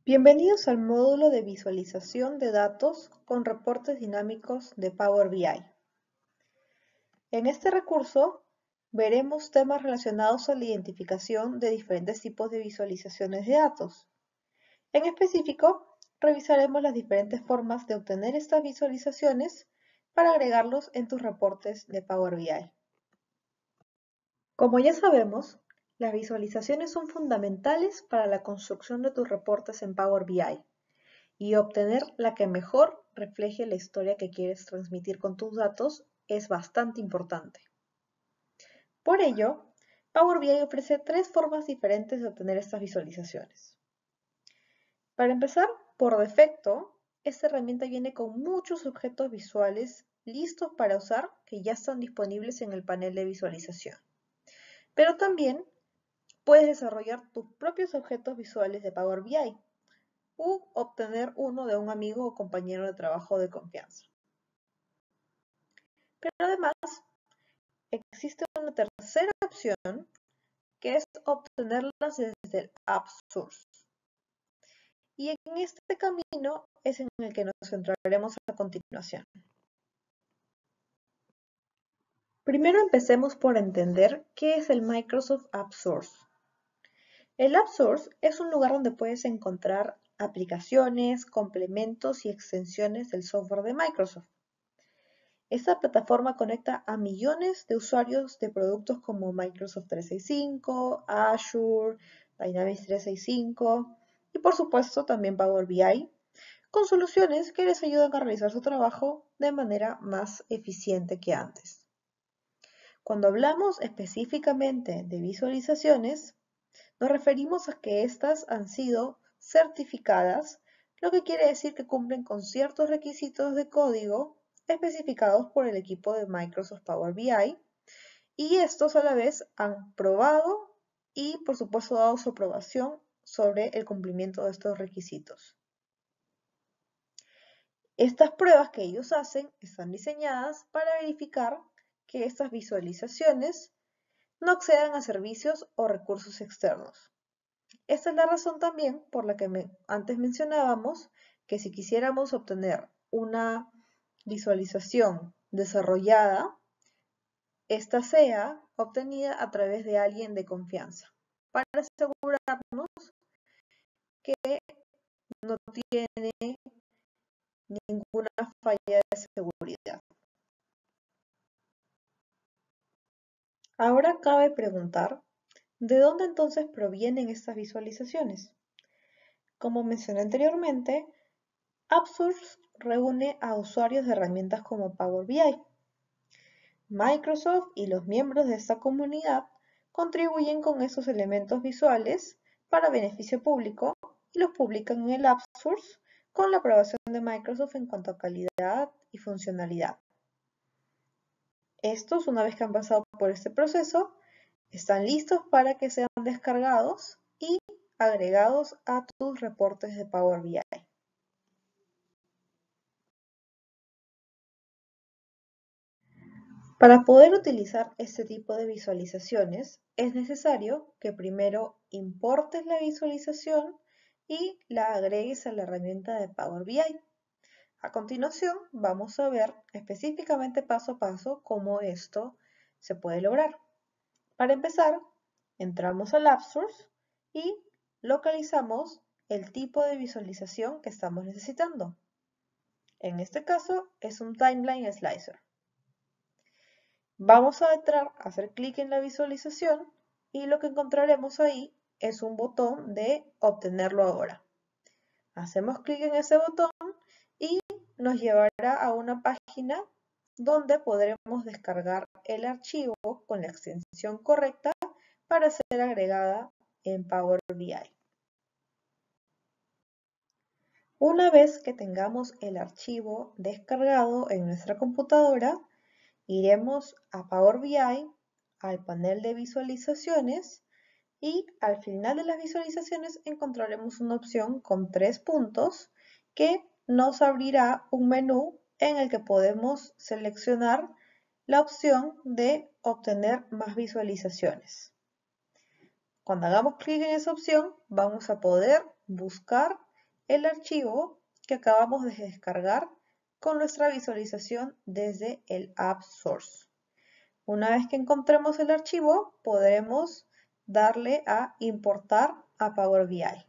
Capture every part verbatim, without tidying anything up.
Bienvenidos al módulo de visualización de datos con reportes dinámicos de Power B I. En este recurso veremos temas relacionados a la identificación de diferentes tipos de visualizaciones de datos. En específico, revisaremos las diferentes formas de obtener estas visualizaciones para agregarlos en tus reportes de Power B I. Como ya sabemos, las visualizaciones son fundamentales para la construcción de tus reportes en Power B I. Y obtener la que mejor refleje la historia que quieres transmitir con tus datos es bastante importante. Por ello, Power B I ofrece tres formas diferentes de obtener estas visualizaciones. Para empezar, por defecto, esta herramienta viene con muchos objetos visuales listos para usar que ya están disponibles en el panel de visualización. Pero también puedes desarrollar tus propios objetos visuales de Power B I u obtener uno de un amigo o compañero de trabajo de confianza. Pero además, existe una tercera opción que es obtenerlas desde el App Source. Y en este camino es en el que nos centraremos a continuación. Primero empecemos por entender qué es el Microsoft App Source. El App Source es un lugar donde puedes encontrar aplicaciones, complementos y extensiones del software de Microsoft. Esta plataforma conecta a millones de usuarios de productos como Microsoft trescientos sesenta y cinco, Azure, Dynamics trescientos sesenta y cinco y por supuesto también Power B I, con soluciones que les ayudan a realizar su trabajo de manera más eficiente que antes. Cuando hablamos específicamente de visualizaciones, nos referimos a que estas han sido certificadas, lo que quiere decir que cumplen con ciertos requisitos de código especificados por el equipo de Microsoft Power B I, y estos a la vez han probado y por supuesto dado su aprobación sobre el cumplimiento de estos requisitos. Estas pruebas que ellos hacen están diseñadas para verificar que estas visualizaciones no accedan a servicios o recursos externos. Esta es la razón también por la que me, antes mencionábamos que si quisiéramos obtener una visualización desarrollada, esta sea obtenida a través de alguien de confianza, para asegurarnos que no tiene ninguna falla de seguridad. Ahora cabe preguntar, ¿de dónde entonces provienen estas visualizaciones? Como mencioné anteriormente, AppSource reúne a usuarios de herramientas como Power B I. Microsoft y los miembros de esta comunidad contribuyen con esos elementos visuales para beneficio público y los publican en el AppSource con la aprobación de Microsoft en cuanto a calidad y funcionalidad. Estos, una vez que han pasado por este proceso, están listos para que sean descargados y agregados a tus reportes de Power B I. Para poder utilizar este tipo de visualizaciones, es necesario que primero importes la visualización y la agregues a la herramienta de Power B I. A continuación, vamos a ver específicamente paso a paso cómo esto se puede lograr. Para empezar, entramos al AppSource y localizamos el tipo de visualización que estamos necesitando. En este caso, es un Timeline Slicer. Vamos a entrar, a hacer clic en la visualización y lo que encontraremos ahí es un botón de obtenerlo ahora. Hacemos clic en ese botón y nos llevará a una página donde podremos descargar el archivo con la extensión correcta para ser agregada en Power B I. Una vez que tengamos el archivo descargado en nuestra computadora, iremos a Power B I, al panel de visualizaciones y al final de las visualizaciones encontraremos una opción con tres puntos que nos abrirá un menú en el que podemos seleccionar la opción de obtener más visualizaciones. Cuando hagamos clic en esa opción vamos a poder buscar el archivo que acabamos de descargar con nuestra visualización desde el App Source. Una vez que encontremos el archivo, podremos darle a importar a Power B I.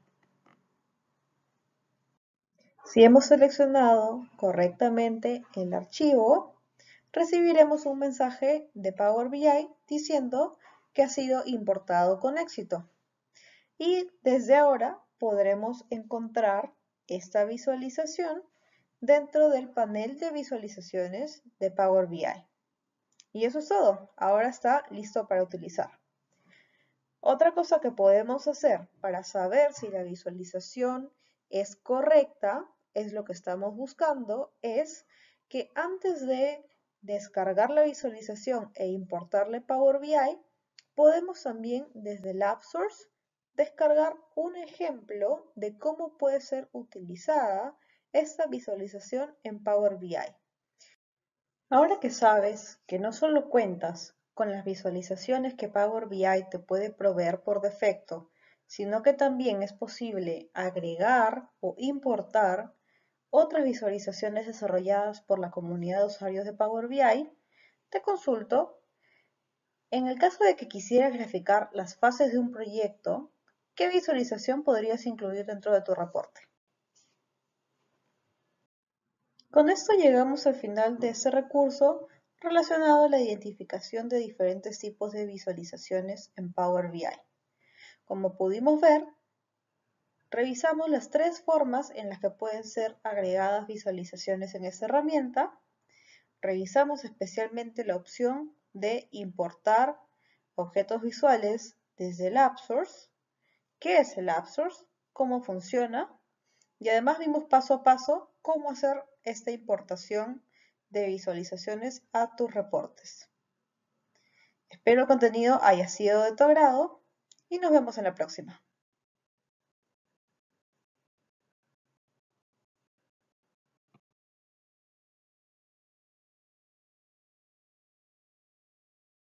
Si hemos seleccionado correctamente el archivo, recibiremos un mensaje de Power B I diciendo que ha sido importado con éxito. Y desde ahora podremos encontrar esta visualización dentro del panel de visualizaciones de Power B I. Y eso es todo. Ahora está listo para utilizar. Otra cosa que podemos hacer para saber si la visualización es correcta, es lo que estamos buscando, es que antes de descargar la visualización e importarle Power B I, podemos también desde el App Source descargar un ejemplo de cómo puede ser utilizada esta visualización en Power B I. Ahora que sabes que no solo cuentas con las visualizaciones que Power B I te puede proveer por defecto, sino que también es posible agregar o importar otras visualizaciones desarrolladas por la comunidad de usuarios de Power B I, te consulto, en el caso de que quisieras graficar las fases de un proyecto, ¿qué visualización podrías incluir dentro de tu reporte? Con esto llegamos al final de este recurso relacionado a la identificación de diferentes tipos de visualizaciones en Power B I. Como pudimos ver, revisamos las tres formas en las que pueden ser agregadas visualizaciones en esta herramienta. Revisamos especialmente la opción de importar objetos visuales desde el App Source. ¿Qué es el App Source? ¿Cómo funciona? Y además vimos paso a paso cómo hacer esta importación de visualizaciones a tus reportes. Espero el contenido haya sido de tu agrado y nos vemos en la próxima.